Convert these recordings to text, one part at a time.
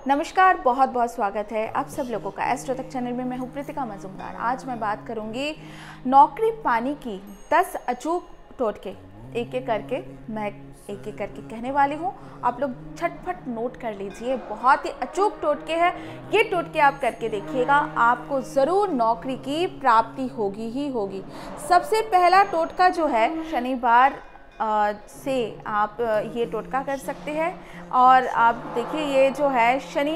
नमस्कार, बहुत बहुत स्वागत है आप सब लोगों का एस्ट्रो तक चैनल में। मैं हूँ प्रीतिका मजूमदार। आज मैं बात करूँगी नौकरी पाने की 10 अचूक टोटके। एक एक करके मैं कहने वाली हूँ, आप लोग झटपट नोट कर लीजिए। बहुत ही अचूक टोटके हैं ये। टोटके आप करके देखिएगा, आपको ज़रूर नौकरी की प्राप्ति होगी ही होगी। सबसे पहला टोटका जो है, शनिवार से आप ये टोटका कर सकते हैं। और आप देखिए, ये जो है शनि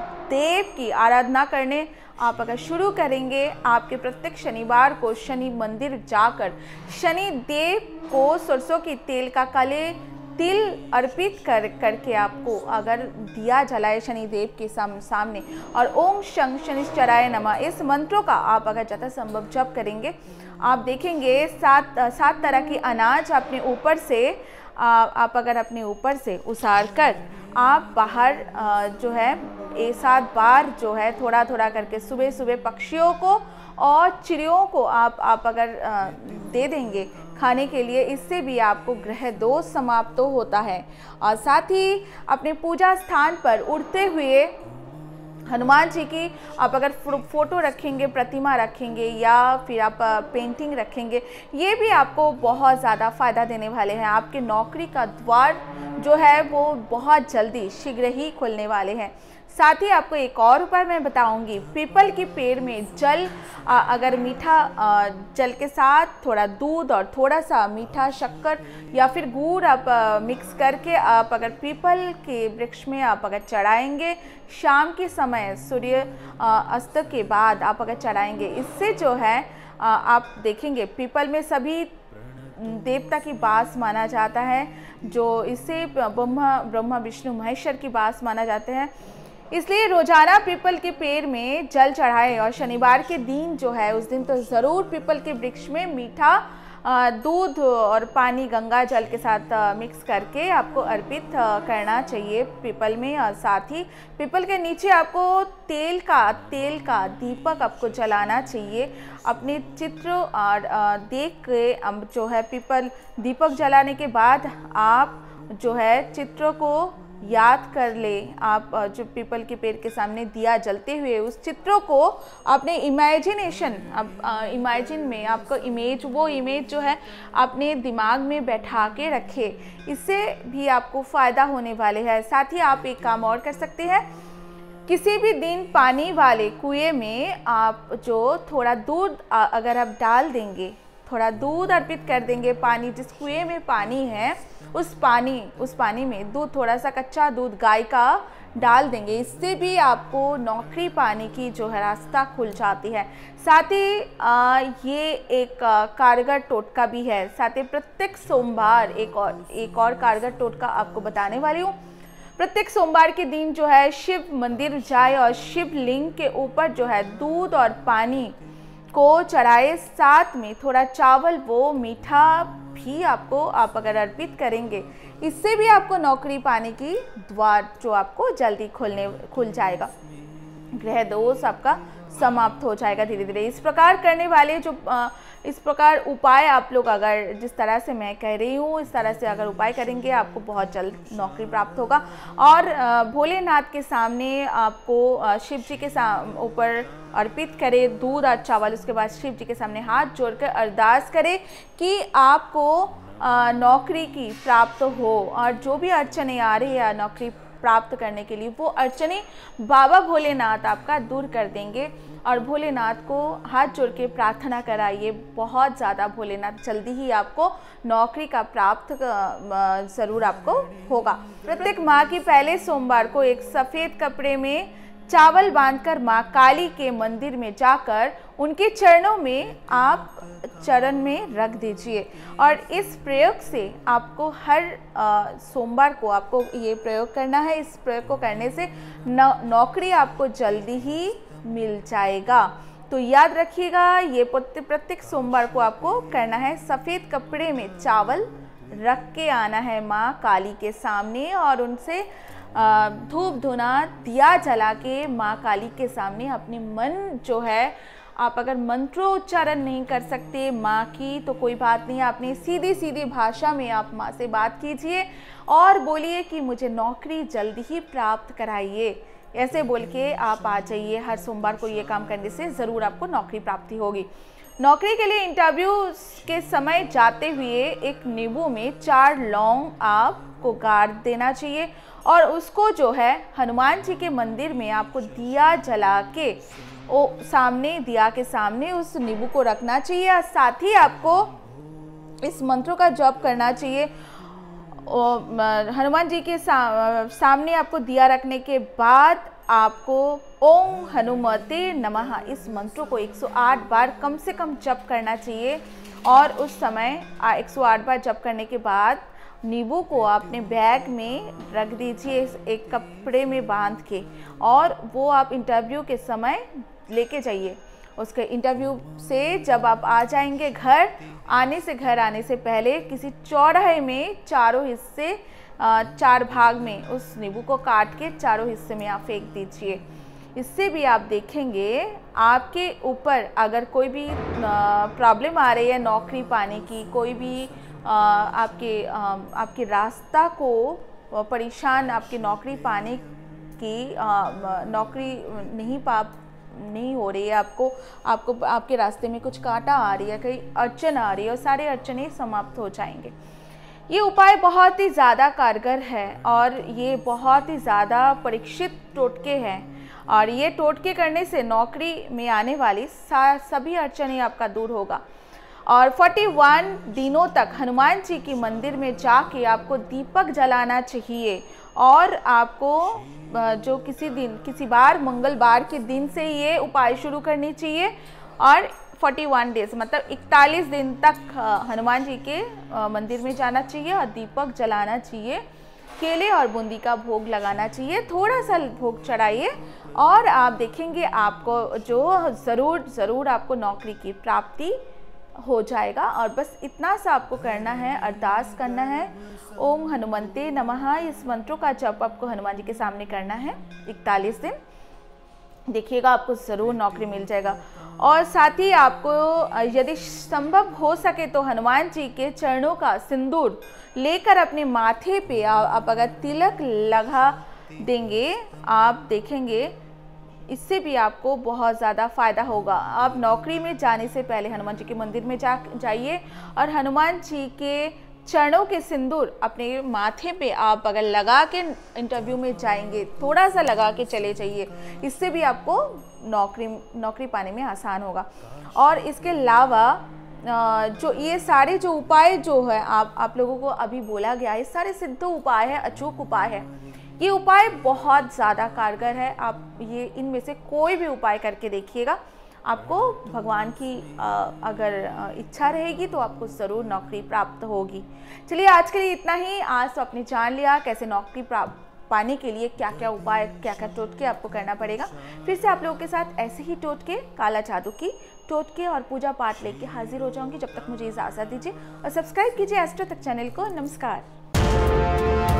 देव की आराधना करने आप अगर शुरू करेंगे, आपके प्रत्येक शनिवार को शनि मंदिर जाकर शनि देव को सरसों की तेल का काले तिल अर्पित करके आपको अगर दिया जलाए शनि देव के सामने, और ओम शं शनिश्चराय नमः इस मंत्रों का आप अगर जथा संभव जप करेंगे, आप देखेंगे सात तरह की अनाज अपने ऊपर से आप अगर अपने ऊपर से उतार कर आप बाहर जो है 7 बार जो है थोड़ा थोड़ा करके सुबह सुबह पक्षियों को और चिड़ियों को आप अगर दे देंगे खाने के लिए, इससे भी आपको ग्रह दोष समाप्त होता है। और साथ ही अपने पूजा स्थान पर उड़ते हुए हनुमान जी की आप अगर फोटो रखेंगे, प्रतिमा रखेंगे या फिर आप पेंटिंग रखेंगे, ये भी आपको बहुत ज़्यादा फ़ायदा देने वाले हैं। आपके नौकरी का द्वार जो है वो बहुत जल्दी शीघ्र ही खुलने वाले हैं। साथ ही आपको एक और उपाय मैं बताऊंगी। पीपल के पेड़ में जल अगर मीठा जल के साथ थोड़ा दूध और थोड़ा सा मीठा शक्कर या फिर गुड़ आप मिक्स करके आप अगर पीपल के वृक्ष में आप अगर चढ़ाएंगे, शाम के समय सूर्य अस्त के बाद आप अगर चढ़ाएंगे, इससे जो है आप देखेंगे पीपल में सभी देवता की बास माना जाता है, जो इससे ब्रह्मा विष्णु महेश्वर की बास माना जाते हैं। इसलिए रोजाना पीपल के पेड़ में जल चढ़ाएं। और शनिवार के दिन जो है उस दिन तो ज़रूर पीपल के वृक्ष में मीठा दूध और पानी गंगा जल के साथ मिक्स करके आपको अर्पित करना चाहिए पीपल में। और साथ ही पीपल के नीचे आपको तेल का दीपक आपको जलाना चाहिए। अपने चित्र और देख के जो है पीपल दीपक जलाने के बाद आप जो है चित्र को याद कर ले। आप जो पीपल के पेड़ के सामने दिया जलते हुए उस चित्रों को अपने इमेजिनेशन इमेजिन में आपको वो इमेज जो है अपने दिमाग में बैठा के रखे, इससे भी आपको फ़ायदा होने वाले हैं। साथ ही आप एक काम और कर सकते हैं, किसी भी दिन पानी वाले कुएं में आप जो थोड़ा दूध अगर आप डाल देंगे, थोड़ा दूध अर्पित कर देंगे, पानी जिस कुएं में पानी है उस पानी में दूध, थोड़ा सा कच्चा दूध गाय का डाल देंगे, इससे भी आपको नौकरी पाने की जो है रास्ता खुल जाती है। साथ ही ये एक कारगर टोटका भी है। साथ ही प्रत्येक सोमवार एक और कारगर टोटका आपको बताने वाली हूँ। प्रत्येक सोमवार के दिन जो है शिव मंदिर जाए और शिवलिंग के ऊपर जो है दूध और पानी को चढ़ाए, साथ में थोड़ा चावल वो मीठा भी आप अगर अर्पित करेंगे, इससे भी आपको नौकरी पाने की द्वार जो आपको जल्दी खुल जाएगा। ग्रह दोष आपका समाप्त हो जाएगा धीरे धीरे। इस प्रकार करने वाले इस प्रकार उपाय आप लोग अगर जिस तरह से मैं कह रही हूँ, इस तरह से अगर उपाय करेंगे, आपको बहुत जल्द नौकरी प्राप्त होगा। और भोलेनाथ के सामने आपको शिव जी के ऊपर अर्पित करें दूध और चावल। उसके बाद शिव जी के सामने हाथ जोड़कर अरदास करें कि आपको नौकरी की प्राप्त हो। और जो भी अड़चने आ रही है नौकरी प्राप्त करने के लिए, वो अड़चने बाबा भोलेनाथ आपका दूर कर देंगे। और भोलेनाथ को हाथ जोड़ के प्रार्थना कराइए, बहुत ज़्यादा भोलेनाथ जल्दी ही आपको नौकरी का प्राप्त ज़रूर आपको होगा। प्रत्येक माह की पहले सोमवार को एक सफ़ेद कपड़े में चावल बांधकर माँ काली के मंदिर में जाकर उनके चरणों में आप चरण में रख दीजिए। और इस प्रयोग से आपको हर सोमवार को आपको ये प्रयोग करना है। इस प्रयोग को करने से नौकरी आपको जल्दी ही मिल जाएगा। तो याद रखिएगा, ये प्रत्येक सोमवार को आपको करना है। सफ़ेद कपड़े में चावल रख के आना है माँ काली के सामने और उनसे धूप धुना दिया जला के माँ काली के सामने अपने मन जो है, आप अगर मंत्रोच्चारण नहीं कर सकते माँ की तो कोई बात नहीं, आपने सीधी सीधी भाषा में आप माँ से बात कीजिए और बोलिए कि मुझे नौकरी जल्दी ही प्राप्त कराइए। ऐसे बोल के आप आ जाइए। हर सोमवार को ये काम करने से ज़रूर आपको नौकरी प्राप्ति होगी। नौकरी के लिए इंटरव्यू के समय जाते हुए एक नींबू में 4 लौंग आपको गाड़ देना चाहिए और उसको जो है हनुमान जी के मंदिर में आपको दिया जला के दिया के सामने उस नींबू को रखना चाहिए। और साथ ही आपको इस मंत्रों का जप करना चाहिए। हनुमान जी के सामने आपको दिया रखने के बाद आपको ओम हनुमते नमः इस मंत्र को 108 बार कम से कम जप करना चाहिए। और उस समय 108 बार जप करने के बाद नींबू को अपने बैग में रख दीजिए, एक कपड़े में बांध के, और वो आप इंटरव्यू के समय लेके जाइए। उसके इंटरव्यू से जब आप आ जाएंगे घर आने से पहले किसी चौराहे में 4 भाग में उस नींबू को काट के 4 हिस्से में आप फेंक दीजिए। इससे भी आप देखेंगे आपके ऊपर अगर कोई भी प्रॉब्लम आ रही है नौकरी पाने की, कोई भी आपके रास्ता को परेशान, आपकी नौकरी पाने की नौकरी नहीं हो रही है, आपको आपके रास्ते में कुछ कांटा आ रही है, कहीं अड़चन आ रही है, और सारे अड़चनें समाप्त हो जाएंगे। ये उपाय बहुत ही ज़्यादा कारगर है और ये बहुत ही ज़्यादा परीक्षित टोटके हैं और ये टोटके करने से नौकरी में आने वाली सभी अड़चनें आपका दूर होगा। और 41 दिनों तक हनुमान जी के मंदिर में जाके आपको दीपक जलाना चाहिए और आपको जो किसी बार मंगलवार के दिन से ये उपाय शुरू करनी चाहिए और 41 डेज मतलब 41 दिन तक हनुमान जी के मंदिर में जाना चाहिए और दीपक जलाना चाहिए। केले और बूंदी का भोग लगाना चाहिए, थोड़ा सा भोग चढ़ाइए और आप देखेंगे आपको जो ज़रूर आपको नौकरी की प्राप्ति हो जाएगा। और बस इतना सा आपको करना है, अरदास करना है, ओम हनुमते नमः इस मंत्रों का जप आपको हनुमान जी के सामने करना है 41 दिन। देखिएगा आपको ज़रूर नौकरी मिल जाएगा। और साथ ही आपको यदि संभव हो सके तो हनुमान जी के चरणों का सिंदूर लेकर अपने माथे पे आप अगर तिलक लगा देंगे, आप देखेंगे इससे भी आपको बहुत ज़्यादा फ़ायदा होगा। आप नौकरी में जाने से पहले हनुमान जी के मंदिर में जाइए और हनुमान जी के चरणों के सिंदूर अपने माथे पे आप अगर लगा के इंटरव्यू में जाएंगे, थोड़ा सा लगा के चले जाइए, इससे भी आपको नौकरी पाने में आसान होगा। और इसके अलावा जो ये सारे जो उपाय जो है आप लोगों को अभी बोला गया, ये सारे सिद्ध उपाय है, अचूक उपाय है। ये उपाय बहुत ज़्यादा कारगर है। आप ये इनमें से कोई भी उपाय करके देखिएगा, आपको भगवान की अगर इच्छा रहेगी तो आपको ज़रूर नौकरी प्राप्त होगी। चलिए आज के लिए इतना ही। आज तो आपने जान लिया कैसे नौकरी पाने के लिए क्या क्या उपाय, क्या क्या टोटके आपको करना पड़ेगा। फिर से आप लोगों के साथ ऐसे ही टोटके, काला जादू की टोटके और पूजा पाठ लेके हाजिर हो जाऊंगी। जब तक मुझे इजाज़त दीजिए और सब्सक्राइब कीजिए एस्ट्रो तक चैनल को। नमस्कार।